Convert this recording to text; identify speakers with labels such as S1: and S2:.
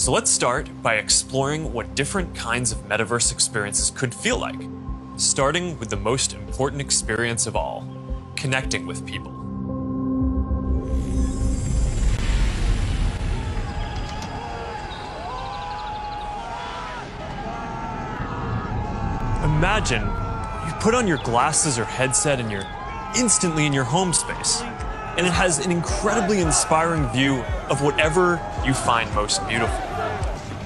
S1: So let's start by exploring what different kinds of metaverse experiences could feel like, starting with the most important experience of all, connecting with people. Imagine you put on your glasses or headset and you're instantly in your home space, and it has an incredibly inspiring view of whatever you find most beautiful.